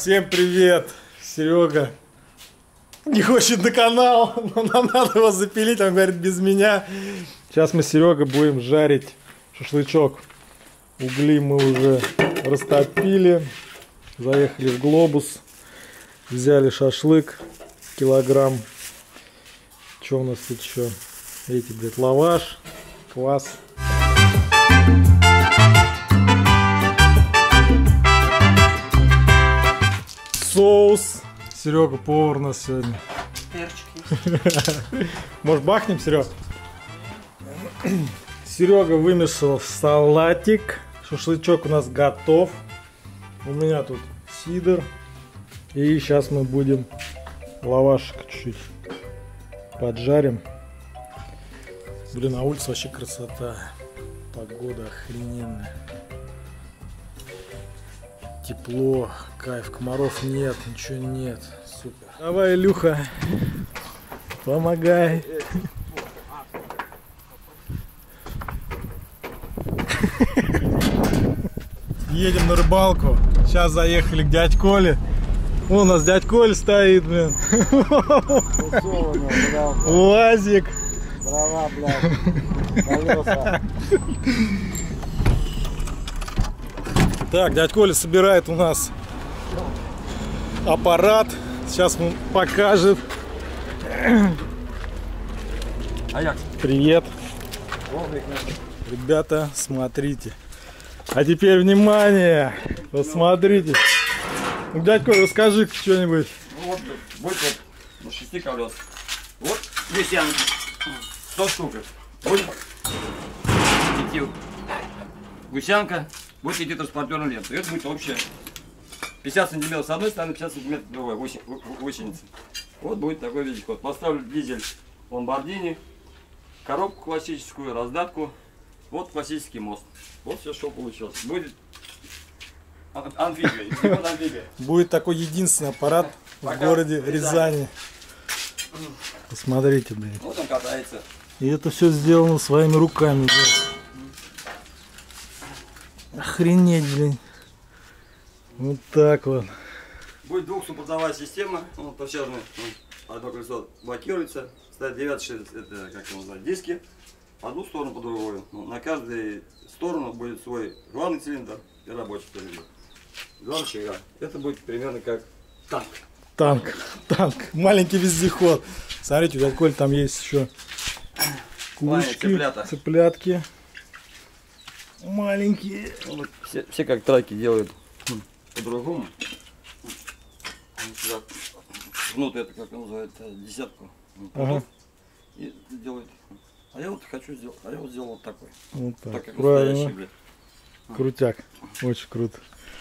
Всем привет! Серега не хочет на канал, но нам надо его запилить, он говорит, без меня. Сейчас мы с Серегой будем жарить шашлычок. Угли мы уже растопили, заехали в Глобус, взяли шашлык, килограмм. Что у нас тут еще? Эти, блядь, лаваш, квас. Соус. Серега повар у нас сегодня. Перчики. Может, бахнем, Серега? Серега вымешал салатик. Шашлычок у нас готов. У меня тут сидр. И сейчас мы будем лавашек чуть-чуть поджарим. Блин, на улице вообще красота. Погода охрененная. Тепло, кайф, комаров нет, ничего нет. Супер. Давай, Илюха, помогай. Едем на рыбалку. Сейчас заехали к дядь Коле. Вон у нас дядь Коля стоит, блин. УАЗик. Дрова, блядь. Колеса. Так, дядь Коля собирает у нас аппарат. Сейчас он покажет. Привет. Ребята, смотрите. А теперь внимание. Посмотрите. Ну, дядь Коля, расскажи что-нибудь. Вот, будет вот 6 колес. Вот весянки. 100 штук. Будет идти гусянка. Будет идти транспортерная лента. Это будет общее 50 сантиметров с одной стороны, 50 сантиметров с другой, гусеницы. Вот будет такой вездеход. Поставлю дизель Ламборгини, коробку классическую, раздатку. Вот классический мост. Вот все, что получилось. Будет амфибия. Будет такой единственный аппарат в городе Рязани. Посмотрите, блин. Вот он катается. И это все сделано своими руками, блин. Охренеть, блин. Вот так вот. Будет двухсуппортовая система. Вот пощажный. Одно колесо блокируется. Ставят 9-6, это как его называют, диски. По одну сторону, по другую. На каждую сторону будет свой главный цилиндр и рабочий цилиндр. Два рычага. Это будет примерно как танк. Танк. Маленький вездеход. Смотрите, у дяди Коль там есть еще кулички, цыплятки. Маленькие. Все как траки делают по-другому. Внутрь это как называется, десятку. Ага. И делают. А я вот хочу сделать. А я вот сделал вот такой. Вот так. Так как правильно. Блядь. Крутяк. Очень круто.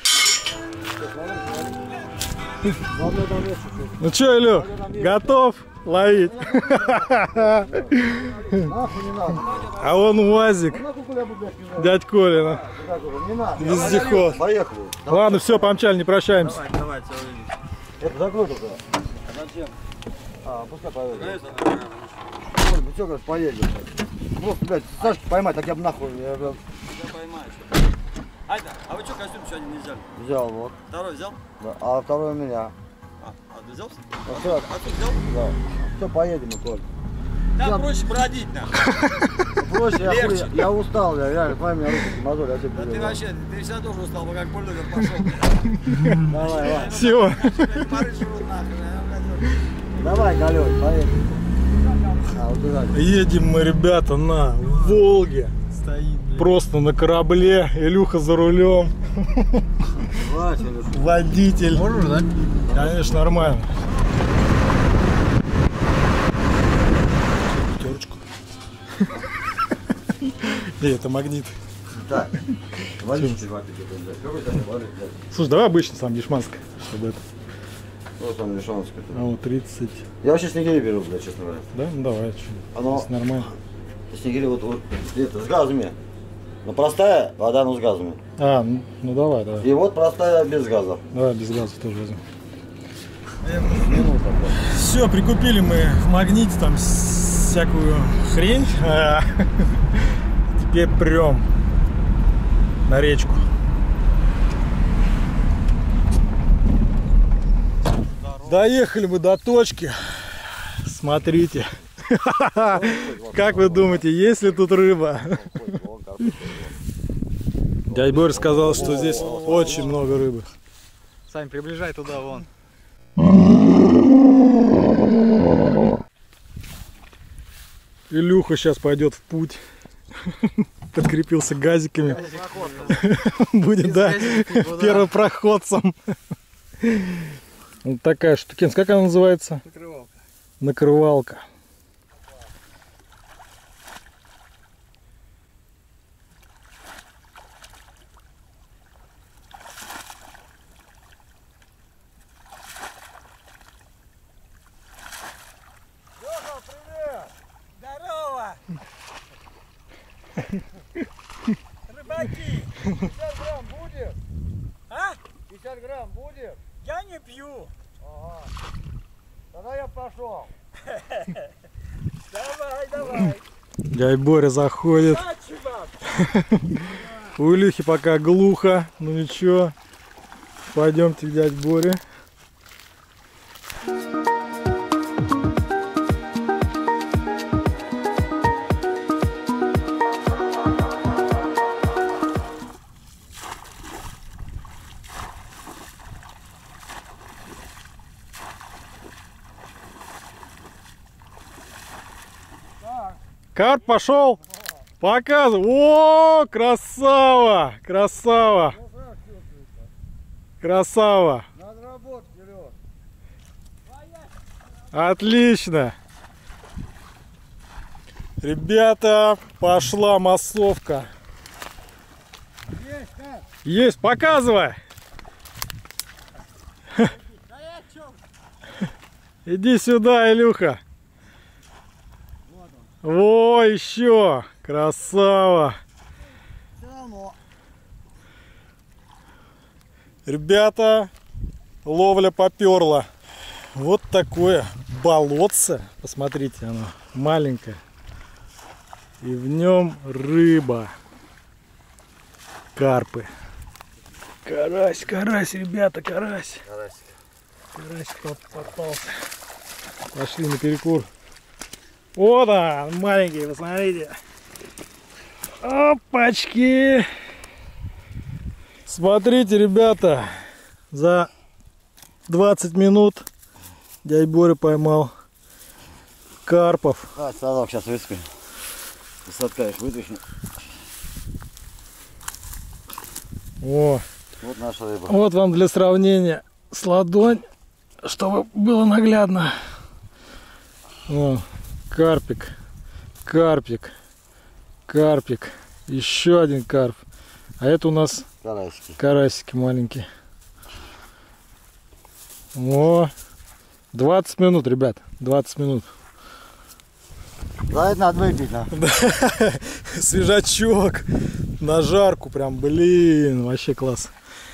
Ну что, Илю, готов ловить? А он УАЗик. Дядь Колина. Вездеход. Ладно, все, помчали, не прощаемся. Давай, это закрой только. Зачем? Пускай поедет. Ну что, говорит, поедет. Просто, блядь, Сашки поймать, так я бы нахуй. Я поймаешь. Айда, а вы что костюм сегодня не взяли? Взял, вот. Второй взял? Да, а второй у меня. А ты взял? А ты взял? Да. Все, поедем, Коль. Там проще бродить, нахуй. Проще, я устал, я реально, пойми, меня руки мозоль, я тебе да ты вообще, ты всегда тоже устал, мы как бульдозер пошел. Давай. Все. Давай, Галёнь, поедем. Едем мы, ребята, на Волге. Просто на корабле. Илюха за рулем. Водитель. Можешь, да? Конечно, нормально. Пятерочку. Это магнит. Так. Слушай, давай обычно сам дешманское, чтобы это. Вот там дешманское. А вот 30. Я вообще снегири беру, блядь, честно говоря. Да? Ну давай, оно нормально. Снегири вот это, с газами. Но простая вода, но с газами. А, ну давай. И вот простая без газа. Давай без газа тоже возьмем. Все, прикупили мы в Магните там всякую хрень. Теперь прям на речку. Доехали мы до точки. Смотрите. Как вы думаете, есть ли тут рыба? Дядя Боря сказал, что здесь очень много рыбы. Сань, приближай туда, вон. Илюха сейчас пойдет в путь. Подкрепился газиками. Будет, да, первопроходцем. Вот такая штукенция. Как она называется? Накрывалка. Накрывалка. Здорово! Рыбаки! 50 грамм будет? А? 50 грамм будет? Я не пью. Ага. Тогда я пошел. Давай, давай. Дядя Боря заходит. А, чувак? У Илюхи пока глухо. Ну ничего. Пойдемте к дяде Боре. Карп пошел. Показывай. О, красава. Красава. Красава. Надработки, Лёш. Отлично. Ребята, пошла массовка. Есть, да? Есть, показывай. Иди сюда, Илюха. Во, еще. Красава. Все равно. Ребята, ловля поперла. Вот такое болотце. Посмотрите, оно маленькое. И в нем рыба. Карпы. Карась, карась, ребята, карась. Карасик попался. Пошли на перекур. Вот он, маленький, посмотрите. Опачки. Смотрите, ребята, за 20 минут дядя Боря поймал карпов. А, садок сейчас выскочим. Садка их вытащим. О, Вот наша рыба. вот вам для сравнения с ладонь, чтобы было наглядно. О, карпик, карпик, карпик, еще один карп. А это у нас Карасики. карасики маленькие. О, 20 минут, ребят, 20 минут. За это надо выпить, да? Свежачок на жарку, прям, блин, вообще класс.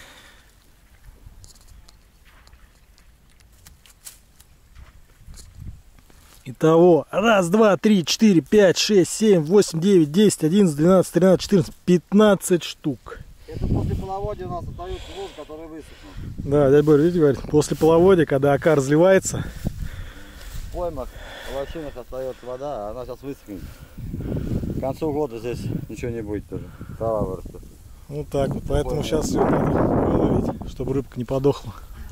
Итого, 1, 2, 3, 4, 5, 6, 7, 8, 9, 10, 11, 12, 13, 14, 15 штук. Это после половодья у нас остается воздух, который высохнет. Да, дядя Боря, видите, говорит, после половодья, когда ока разливается, В поймах, в лощинах остается вода, а она сейчас высохнет. К концу года здесь ничего не будет тоже. Трава вырастет. вот так вот. Поэтому сейчас ее надо выловить, чтобы рыбка не подохла.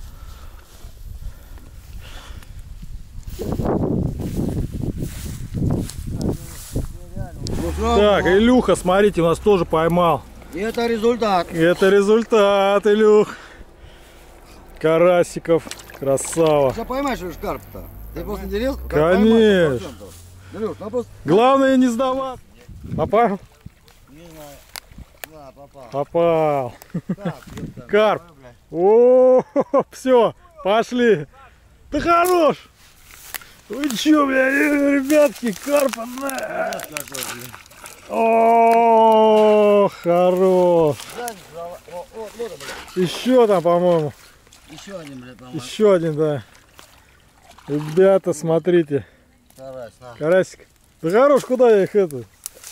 Так, Илюха, смотрите, у нас тоже поймал. И это результат. Это результат, Илюх. Карасиков, красава. Сейчас поймаешь же карп-то. Ты просто делил? Конечно. Илюш, ну просто... Главное не сдаваться. Попал? Не знаю. Да, попал. Попал. Так, ёпта. Карп. Ой, блядь. О, все, пошли. Ты хорош. Вы че, бля, ребятки, карпа, на. Какой, блин. О, хорош. Сзади, о, вот, блядь. Еще там, по-моему. Еще один, блядь, по-моему. Еще один, да. Ребята, смотрите. Карась, на. Карасик. Да хорош, куда я их это?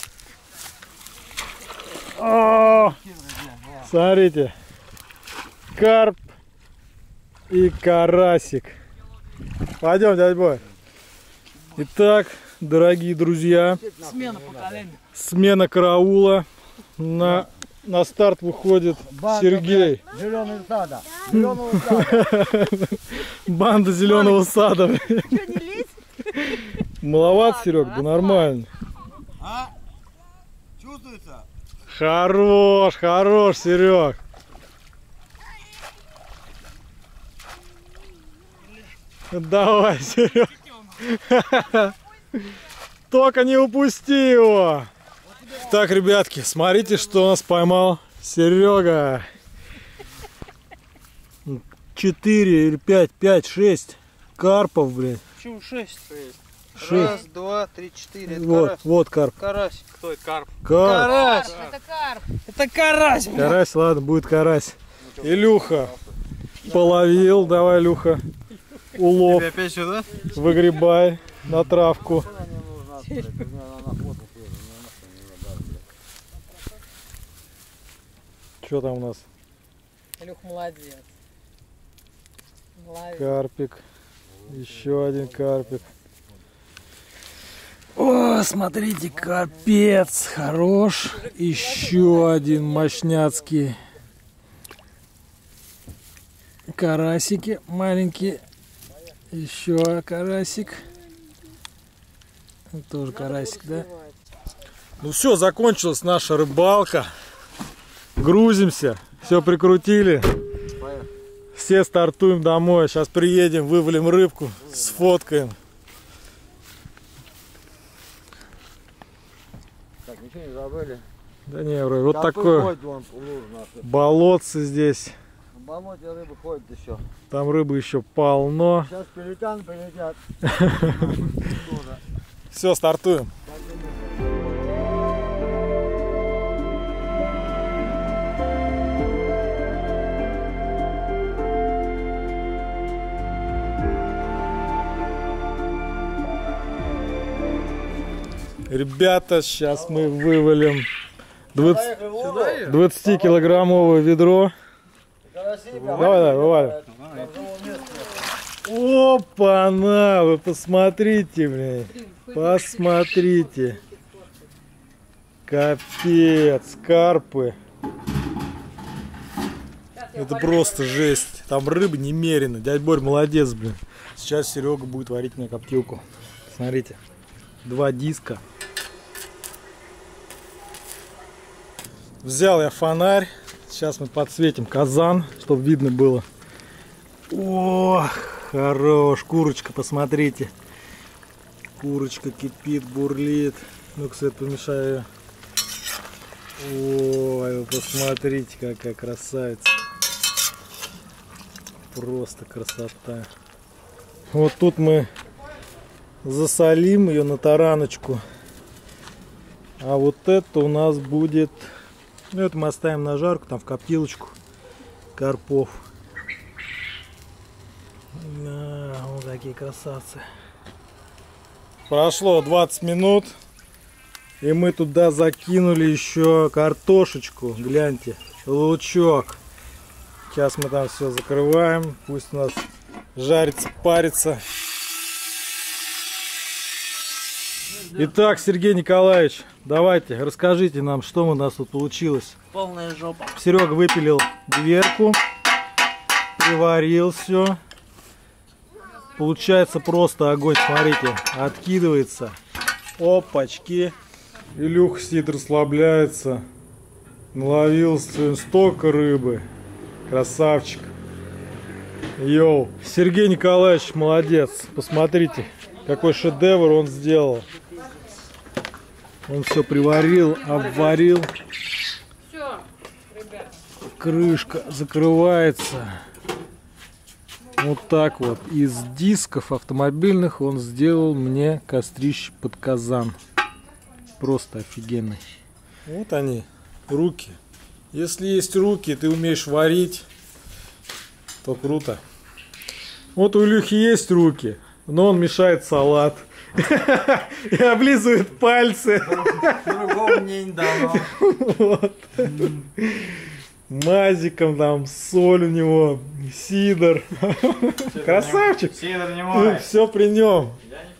О, смотрите. Карп и карасик. Пойдем, дядь Бой. Итак, дорогие друзья, Смена поколения. смена караула. На старт выходит Сергей. Зеленого сада. Зеленого сада. Банда зеленого сада. Что, не лезь? Маловат, Серег, да нормально. А? Чувствуется? Хорош, хорош, Серег. Давай, Серег. Только не упусти его. Так, ребятки, смотрите, что у нас поймал Серега. 4 или 5, 6 карпов, блин. Почему 6? 6. Раз, два, три, четыре. Это Вот, карась. вот карп. Карась. Кто это карп? Карп. Карась. Это карп. Это карась. блин. Карась, ладно, будет карась. Илюха половил, давай, Илюха. Улов, Опять сюда? выгребай на травку. Что там у нас? Илюх, молодец. Молодец. Карпик. Еще один карпик. О, смотрите, капец, хорош. Еще один мощняцкий. Карасики маленькие. Еще карасик. Тоже карасик, да? Ну все, закончилась наша рыбалка. Грузимся. Все прикрутили. Все стартуем домой. Сейчас приедем, вывалим рыбку, сфоткаем. Так, ничего не забыли. Да не, вроде вот Карпы такое ходят, вон, у луж наши. болотце здесь. На болоте рыбы ходят еще. Там рыбы еще полно. Сейчас пеликан прилетят. Все, стартуем. Ребята, сейчас мы вывалим 20-килограммовое ведро. Давай, вываливай. Опа-на, вы посмотрите, блин. Посмотрите. Капец, карпы. Это просто жесть. Там рыбы немерено. Дядь Борь молодец, блин. Сейчас Серега будет варить мне коптилку. Смотрите. 2 диска. Взял я фонарь. Сейчас мы подсветим казан, чтобы видно было. О, хорош. Курочка, посмотрите. Курочка кипит, бурлит. Ну-ка, свет, помешаю ее. Ой, вы посмотрите, какая красавица. Просто красота. Вот тут мы засолим ее на тараночку. А вот это у нас будет... Ну, это мы оставим на жарку, там в коптилочку карпов. Да, вот такие красавцы. Прошло 20 минут. И мы туда закинули еще картошечку. Гляньте, лучок. Сейчас мы там все закрываем. Пусть у нас жарится, парится. Итак, Сергей Николаевич, давайте, расскажите нам, что у нас тут получилось. Полная жопа. Серега выпилил дверку, приварил все. Получается просто огонь, смотрите, откидывается. Опачки. Илюха сидит, расслабляется. Наловил столько рыбы. Красавчик. Йоу. Сергей Николаевич молодец. Посмотрите, какой шедевр он сделал. Он все приварил, обварил. Крышка закрывается. Вот так вот. Из дисков автомобильных он сделал мне кострище под казан. Просто офигенный. Вот они, руки. Если есть руки, ты умеешь варить, то круто. Вот у Илюхи есть руки, но он мешает салат. И облизывает пальцы. По-другому мне не дано. Вот. Мазиком там, соль у него, сидор. Красавчик. Сидор не мой. Все при нем.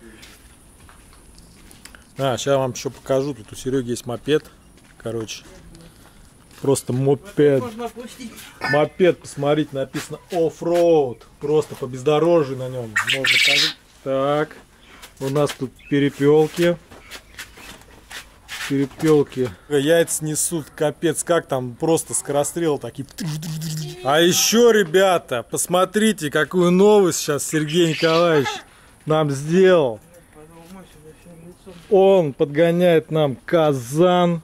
Сейчас я вам еще покажу. Тут у Сереги есть мопед. Короче. Просто мопед. Мопед, посмотрите, написано off-road. Просто по бездорожью на нем. Можно сказать. Так. У нас тут перепелки. Перепелки. Яйца несут, капец, как там просто скорострел такие. А еще, ребята, посмотрите, какую новость сейчас Сергей Николаевич нам сделал. Он подгоняет нам казан.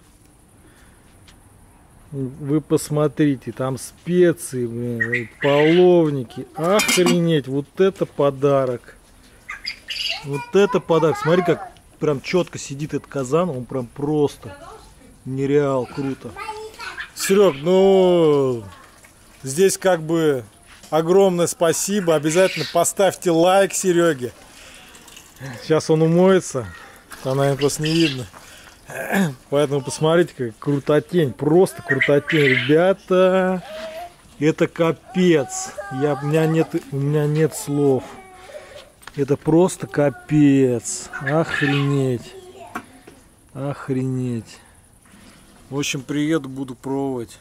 Вы посмотрите, там специи, блин, половники. Охренеть, вот это подарок. Вот это подарок. Смотри, как прям четко сидит этот казан. Он прям просто нереал, круто. Серег, ну здесь как бы огромное спасибо. Обязательно поставьте лайк Сереге. Сейчас он умоется. Там, наверное, просто не видно. Поэтому посмотрите, как крутотень. Просто крутотень, ребята. Это капец. У меня нет слов. Это просто капец. Охренеть. Охренеть. В общем, приеду, буду пробовать.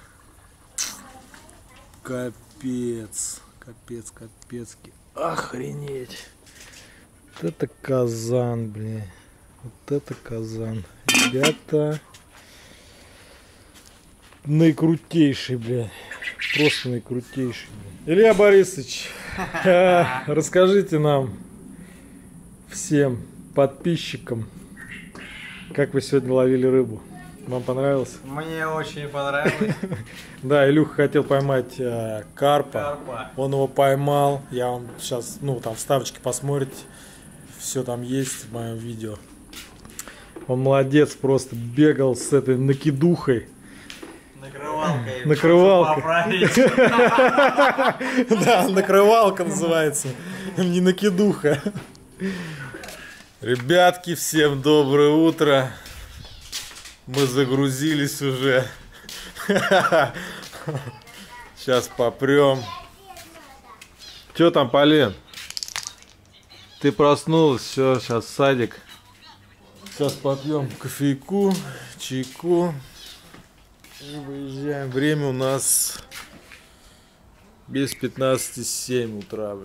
Капец. Капец, капецки. Охренеть. Вот это казан, блин. Вот это казан. Ребята. Наикрутейший, блин. Просто наикрутейший. Илья Борисович, расскажите нам, всем подписчикам, как вы сегодня ловили рыбу. Вам понравилось? Мне очень понравилось. Да, Илюха хотел поймать карпа. Он его поймал. Я вам сейчас, ну, там вставочки посмотрите. Все там есть в моем видео. Он молодец, просто бегал с этой накидухой. Накрывалкой. Да, накрывалка называется. Не накидуха. Ребятки, всем доброе утро. Мы загрузились уже. Сейчас попрем. Че там, Полин? Ты проснулась, все, сейчас садик. Сейчас попьем кофейку, чайку. И выезжаем. Время у нас без 15:07 утра,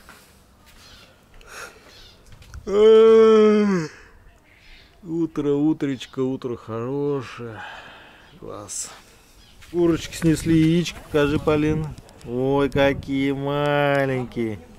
бля. Утро, утречко, утро хорошее. Класс. Курочки снесли яичко, покажи, Полин. Ой, какие маленькие.